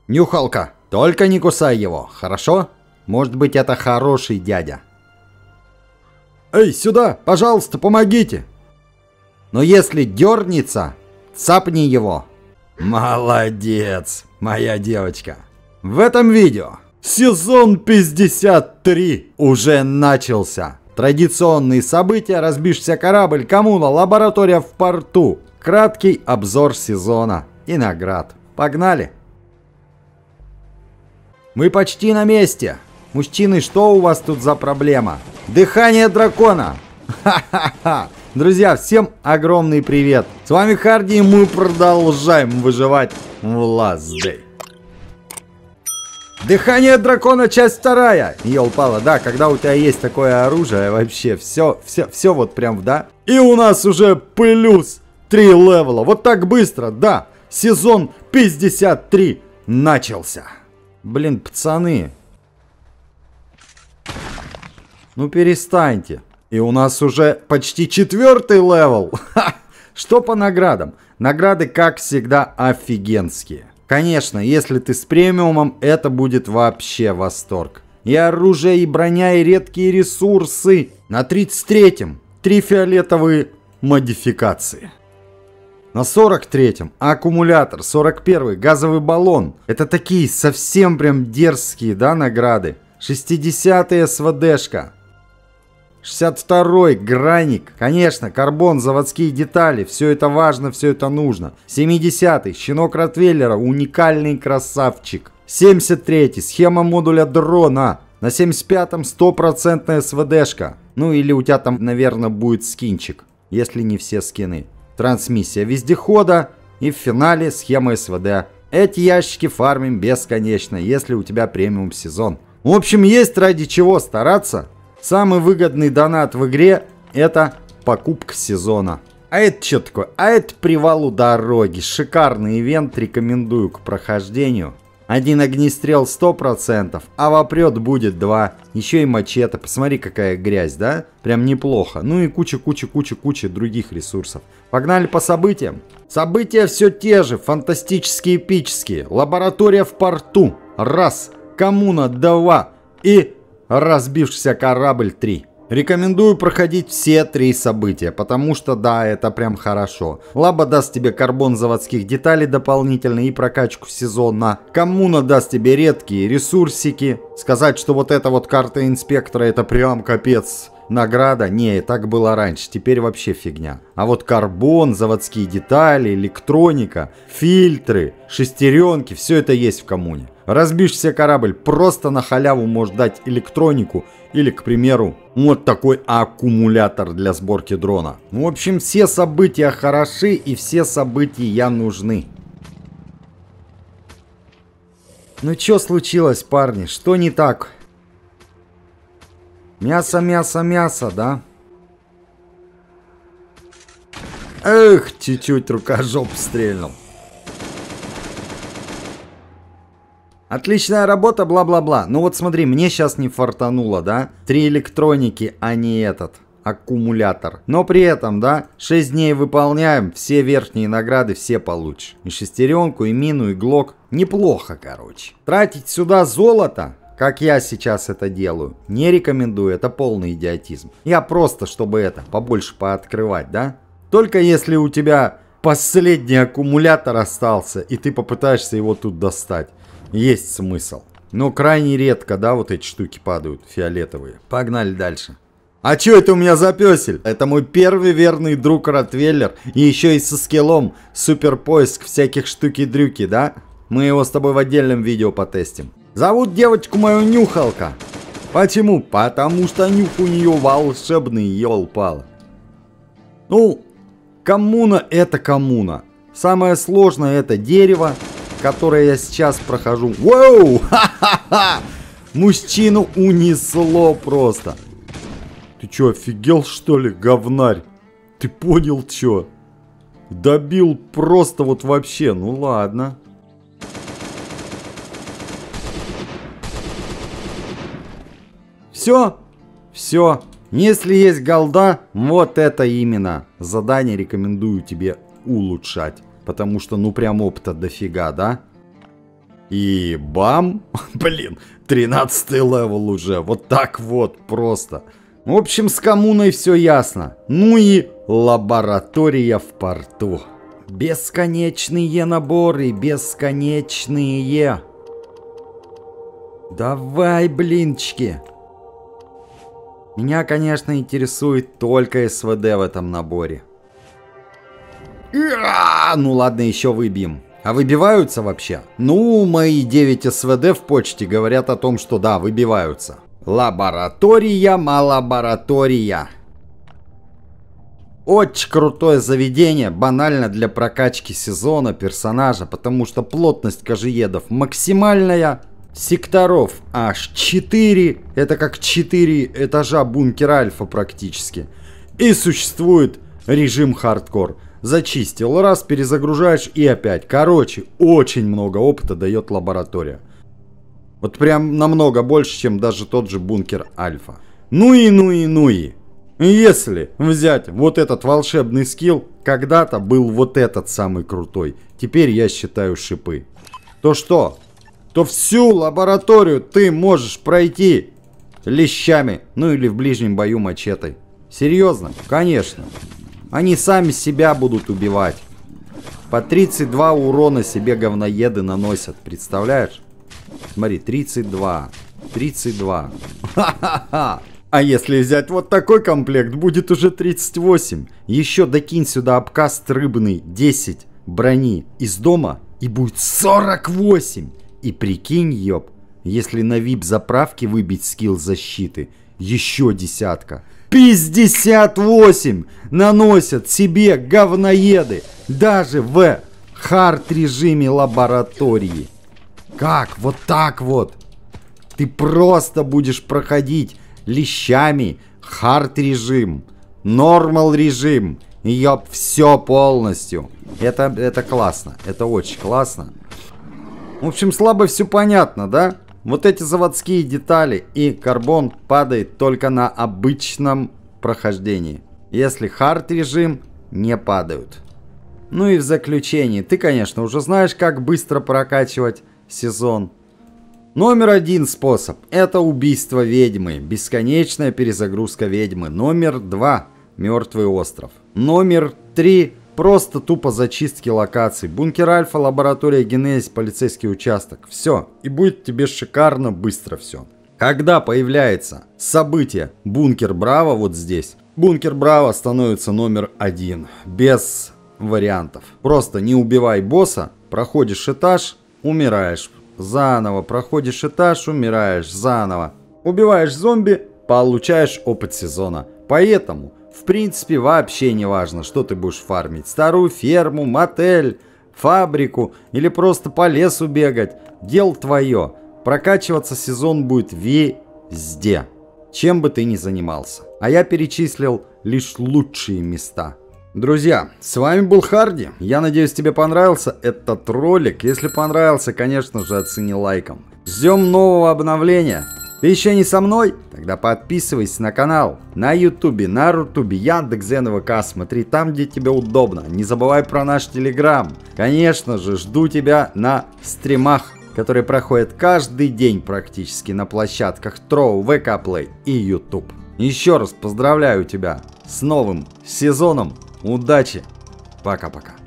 Нюхалка, только не кусай его, хорошо? Может быть, это хороший дядя. Эй, сюда, пожалуйста, помогите. Но если дернется, цапни его. Молодец, моя девочка. В этом видео сезон 53 уже начался. Традиционные события: разбившийся корабль, коммуна, лаборатория в порту. Краткий обзор сезона и наград. Погнали! Мы почти на месте. Мужчины, что у вас тут за проблема? Дыхание дракона! Ха-ха-ха! Друзья, всем огромный привет! С вами Харди, и мы продолжаем выживать в Last Day. Дыхание дракона, часть 2. Ёлпала, да, когда у тебя есть такое оружие, вообще все вот прям, да. И у нас уже плюс 3 левела. Вот так быстро, да. Сезон 53 начался. Блин, пацаны. Ну перестаньте. И у нас уже почти 4-й левел. Ха! Что по наградам? Награды, как всегда, офигенские. Конечно, если ты с премиумом, это будет вообще восторг. И оружие, и броня, и редкие ресурсы. На 33-м 3 фиолетовые модификации. На 43-м аккумулятор, 41-й газовый баллон. Это такие совсем прям дерзкие, да, награды. 60-й СВДшка. 62-й граник. Конечно, карбон, заводские детали. Все это важно, все это нужно. 70-й щенок Ротвейлера, уникальный красавчик. 73-й схема модуля дрона. На 75-м 100% СВДшка. Ну или у тебя там, наверное, будет скинчик, если не все скины. Трансмиссия вездехода и в финале схема СВД. Эти ящики фармим бесконечно, если у тебя премиум сезон. В общем, есть ради чего стараться. Самый выгодный донат в игре — это покупка сезона. А это что такое? А это привал у дороги. Шикарный ивент, рекомендую к прохождению. Один огнестрел 100%, а вопрет будет 2. Еще и мачете. Посмотри, какая грязь, да? Прям неплохо. Ну и куча других ресурсов. Погнали по событиям. События все те же, фантастические, эпические. Лаборатория в порту. 1. Коммуна 2. И разбившийся корабль 3. Рекомендую проходить все 3 события, потому что да, это прям хорошо. Лаба даст тебе карбон заводских деталей дополнительно и прокачку сезона. Коммуна даст тебе редкие ресурсики. Сказать, что вот эта вот карта инспектора — это прям капец награда. Не, так было раньше, теперь вообще фигня. А вот карбон, заводские детали, электроника, фильтры, шестеренки — все это есть в коммуне. Разбившийся корабль просто на халяву может дать электронику или, к примеру, вот такой аккумулятор для сборки дрона. В общем, все события хороши и все события нужны. Ну что случилось, парни? Что не так? Мясо, да? Эх, чуть-чуть рукожоп стрельнул. Отличная работа, бла-бла-бла. Ну вот смотри, мне сейчас не фартануло, да? 3 электроники, а не этот аккумулятор. Но при этом, да, 6 дней выполняем, все верхние награды все получишь. И шестеренку, и мину, и глок. Неплохо, короче. Тратить сюда золото, как я сейчас это делаю, не рекомендую, это полный идиотизм. Я просто, чтобы это побольше пооткрывать, да? Только если у тебя последний аккумулятор остался, и ты попытаешься его тут достать. Есть смысл. Но крайне редко, да, вот эти штуки падают, фиолетовые. Погнали дальше. А чё это у меня за пёсель? Это мой первый верный друг Ротвейлер. И еще и со скиллом суперпоиск всяких штуки-дрюки, да? Мы его с тобой в отдельном видео потестим. Зовут девочку мою Нюхалка. Почему? Потому что нюх у нее волшебный, ёлпала. Ну, коммуна — это коммуна. Самое сложное — это дерево, которое я сейчас прохожу. Воу! Ха-ха-ха! Мужчину унесло просто. Ты чё, офигел, что ли, говнарь? Ты понял, чё? Добил просто вот вообще. Ну ладно. Все? Все. Если есть голда, вот это именно. Задание рекомендую тебе улучшать. Потому что ну прям опыта дофига, да? И бам! Блин, 13-й левел уже. Вот так вот просто. В общем, с коммуной все ясно. Ну и лаборатория в порту. Бесконечные наборы, бесконечные. Давай, блинчики. Меня, конечно, интересует только СВД в этом наборе. Ну ладно, еще выбьем. А выбиваются вообще? Ну, мои 9 СВД в почте говорят о том, что да, выбиваются. Лаборатория, малаборатория. Очень крутое заведение, банально для прокачки сезона персонажа, потому что плотность кожеедов максимальная. Секторов аж 4, это как 4 этажа бункер альфа практически. И существует режим хардкор. Зачистил раз, перезагружаешь и опять. Короче, очень много опыта дает лаборатория. Вот прям намного больше, чем даже тот же бункер альфа. Ну и. Если взять вот этот волшебный скилл, когда-то был вот этот самый крутой. Теперь я считаю шипы. То что? То всю лабораторию ты можешь пройти лещами, ну или в ближнем бою мачетой. Серьезно? Конечно. Они сами себя будут убивать. По 32 урона себе говноеды наносят, представляешь? Смотри, 32. Ха-ха-ха. А если взять вот такой комплект, будет уже 38. Еще докинь сюда обкаст рыбный, 10 брони из дома, и будет 48. И прикинь, ёб, если на VIP заправке выбить скилл защиты, еще десятка. 58 наносят себе говноеды, даже в хард режиме лаборатории. Как? Вот так вот. Ты просто будешь проходить лещами хард режим, нормал режим, ёб, все полностью. Это классно, это очень классно. В общем, слабо все понятно, да? Вот эти заводские детали и карбон падает только на обычном прохождении. Если хард режим, не падают. Ну и в заключении, ты, конечно, уже знаешь, как быстро прокачивать сезон. Номер 1 способ – это убийство ведьмы, бесконечная перезагрузка ведьмы. Номер 2 – мертвый остров. Номер 3 – просто тупо зачистки локаций. Бункер Альфа, лаборатория Генезис, полицейский участок. Все. И будет тебе шикарно быстро все. Когда появляется событие Бункер Браво вот здесь, Бункер Браво становится номер 1. Без вариантов. Просто не убивай босса, проходишь этаж, умираешь. Заново проходишь этаж, умираешь. Заново. Убиваешь зомби, получаешь опыт сезона. Поэтому... В принципе, вообще не важно, что ты будешь фармить. Старую ферму, мотель, фабрику или просто по лесу бегать. Дело твое. Прокачиваться сезон будет везде. Чем бы ты ни занимался. А я перечислил лишь лучшие места. Друзья, с вами был Харди. Я надеюсь, тебе понравился этот ролик. Если понравился, конечно же, оцени лайком. Ждем нового обновления. Ты еще не со мной? Тогда подписывайся на канал, на ютубе, на рутубе, Яндекс.Зен, ВК. Смотри там, где тебе удобно. Не забывай про наш телеграм. Конечно же, жду тебя на стримах, которые проходят каждый день практически на площадках Троу, ВК Play и YouTube. Еще раз поздравляю тебя с новым сезоном. Удачи. Пока-пока.